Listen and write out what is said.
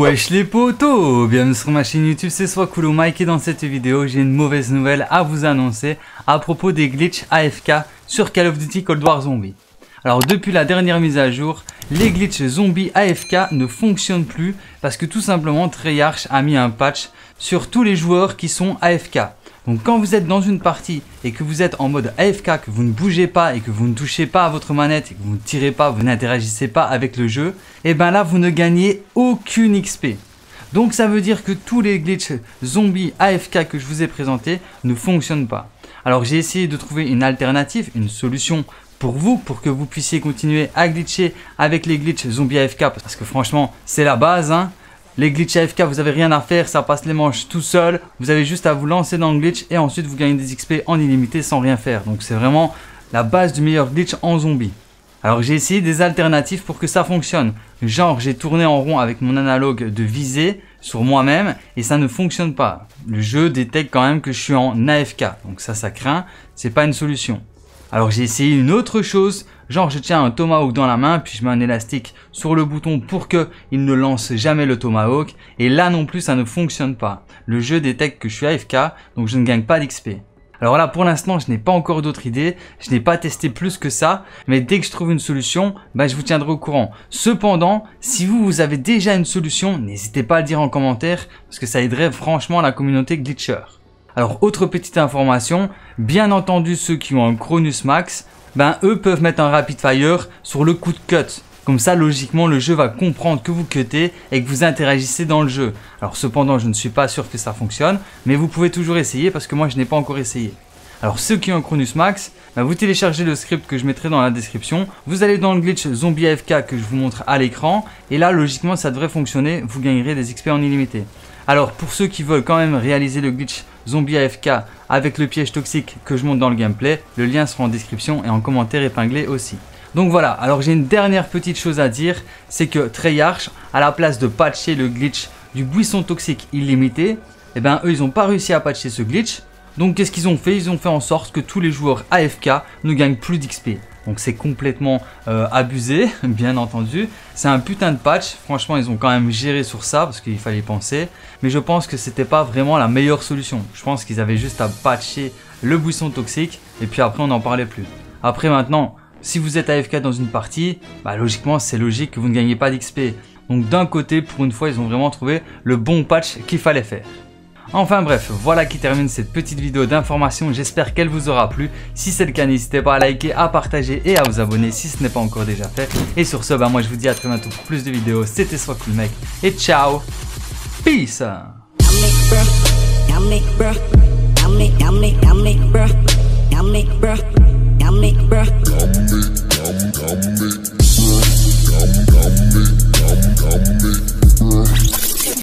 Wesh les potos, bienvenue sur ma chaîne YouTube, c'est Swacool Mike et dans cette vidéo j'ai une mauvaise nouvelle à vous annoncer à propos des glitches AFK sur Call of Duty Cold War Zombie. Alors depuis la dernière mise à jour, les glitches zombies AFK ne fonctionnent plus parce que tout simplement Treyarch a mis un patch sur tous les joueurs qui sont AFK. Donc quand vous êtes dans une partie et que vous êtes en mode AFK, que vous ne bougez pas et que vous ne touchez pas à votre manette et que vous ne tirez pas, vous n'interagissez pas avec le jeu, et ben là vous ne gagnez aucune XP. Donc ça veut dire que tous les glitches zombies AFK que je vous ai présentés ne fonctionnent pas. Alors j'ai essayé de trouver une alternative, une solution pour vous, pour que vous puissiez continuer à glitcher avec les glitches zombies AFK parce que franchement c'est la base hein. Les glitches AFK, vous avez rien à faire, ça passe les manches tout seul. Vous avez juste à vous lancer dans le glitch et ensuite vous gagnez des XP en illimité sans rien faire. Donc c'est vraiment la base du meilleur glitch en zombie. Alors j'ai essayé des alternatives pour que ça fonctionne. Genre j'ai tourné en rond avec mon analogue de visée sur moi-même et ça ne fonctionne pas. Le jeu détecte quand même que je suis en AFK. Donc ça craint, c'est pas une solution. Alors j'ai essayé une autre chose, genre je tiens un tomahawk dans la main, puis je mets un élastique sur le bouton pour qu'il ne lance jamais le tomahawk. Et là non plus ça ne fonctionne pas. Le jeu détecte que je suis AFK, donc je ne gagne pas d'XP. Alors là pour l'instant je n'ai pas encore d'autres idées, je n'ai pas testé plus que ça, mais dès que je trouve une solution, je vous tiendrai au courant. Cependant, si vous avez déjà une solution, n'hésitez pas à le dire en commentaire, parce que ça aiderait franchement la communauté glitcher. Alors autre petite information, bien entendu ceux qui ont un Cronus Max, eux peuvent mettre un Rapid Fire sur le coup de cut. Comme ça logiquement le jeu va comprendre que vous cuttez et que vous interagissez dans le jeu. Alors cependant je ne suis pas sûr que ça fonctionne, mais vous pouvez toujours essayer parce que moi je n'ai pas encore essayé. Alors ceux qui ont un Cronus Max, vous téléchargez le script que je mettrai dans la description. Vous allez dans le glitch zombie AFK que je vous montre à l'écran. Et là logiquement ça devrait fonctionner, vous gagnerez des XP en illimité. Alors pour ceux qui veulent quand même réaliser le glitch zombie AFK avec le piège toxique que je montre dans le gameplay, le lien sera en description et en commentaire épinglé aussi. Donc voilà, alors j'ai une dernière petite chose à dire, c'est que Treyarch, à la place de patcher le glitch du buisson toxique illimité, eux ils n'ont pas réussi à patcher ce glitch. Donc qu'est-ce qu'ils ont fait? Ils ont fait en sorte que tous les joueurs AFK ne gagnent plus d'XP. Donc c'est complètement abusé, bien entendu. C'est un putain de patch, franchement ils ont quand même géré sur ça parce qu'il fallait penser. Mais je pense que c'était pas vraiment la meilleure solution. Je pense qu'ils avaient juste à patcher le buisson toxique et puis après on n'en parlait plus. Après maintenant, si vous êtes AFK dans une partie, logiquement c'est logique que vous ne gagnez pas d'XP. Donc d'un côté, pour une fois ils ont vraiment trouvé le bon patch qu'il fallait faire. Enfin bref, voilà qui termine cette petite vidéo d'information, j'espère qu'elle vous aura plu. Si c'est le cas, n'hésitez pas à liker, à partager et à vous abonner si ce n'est pas encore déjà fait. Et sur ce, moi je vous dis à très bientôt pour plus de vidéos, c'était Swacool Mec et ciao, peace.